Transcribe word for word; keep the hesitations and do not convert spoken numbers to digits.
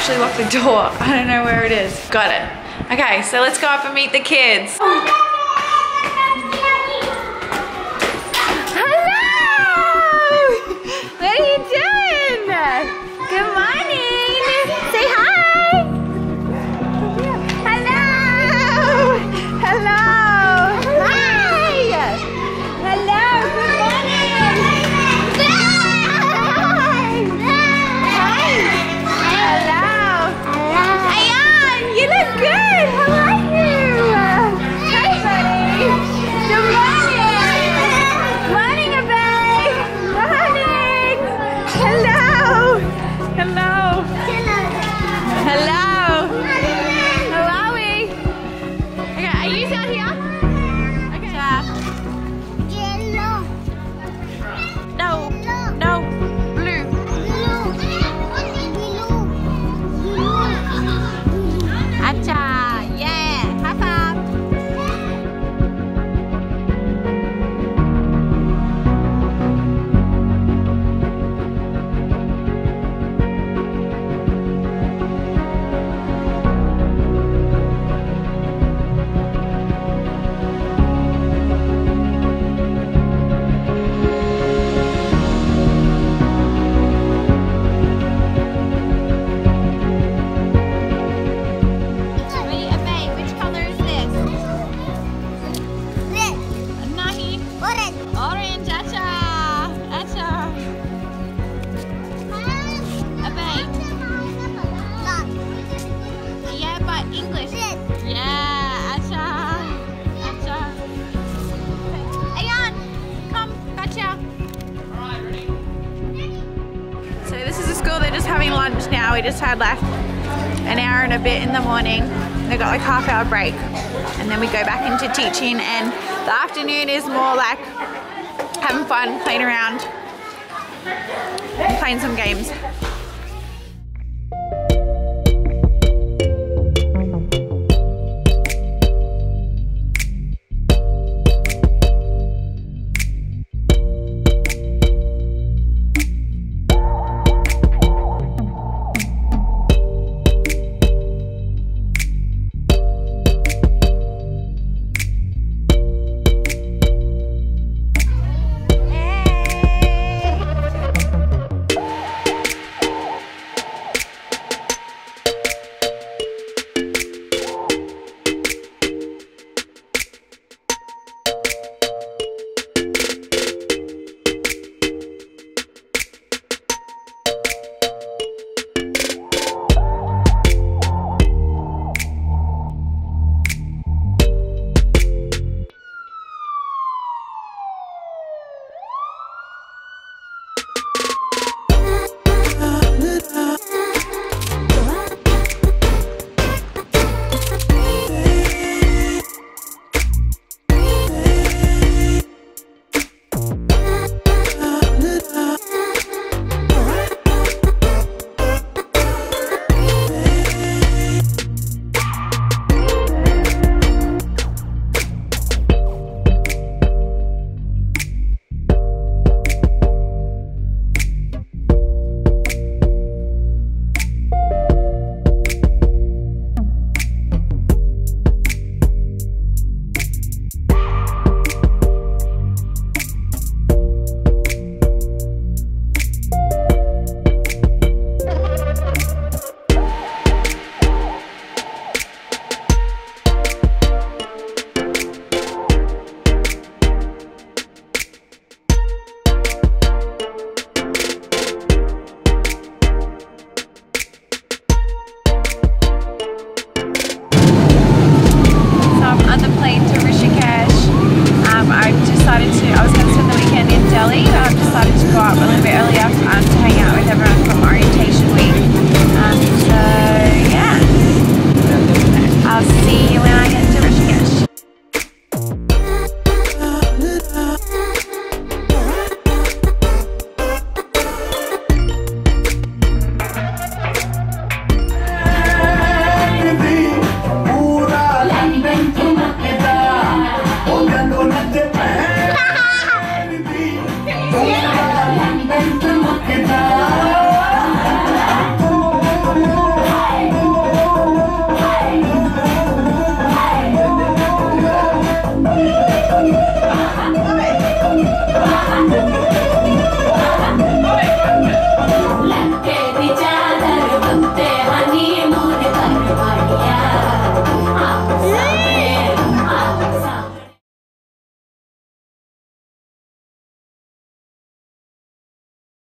actually locked the door. I don't know where it is. Got it. Okay, so let's go up and meet the kids. Good morning. Say hi. Hello. Hello. Hi. Hello. Good morning. Hi. Hello. Ayan, you look good. How are you? Hi, buddy. Good morning. Morning, babe. Morning. Hello. Hello. Hello. How are we? Okay, are you down here? Okay. Yellow. No. No. Blue. Acha. Yeah. High five. Orange, acha, acha. Abe. Yeah, but English. Yeah, acha, acha. Ayan, come, gotcha. Alright, ready? So this is the school, they're just having lunch now. We just had like an hour and a bit in the morning. They got like half hour break. And then we go back into teaching, and the afternoon is more like having fun, playing around, playing some games. Delhi, but I've decided to go up a little bit earlier um, to hang out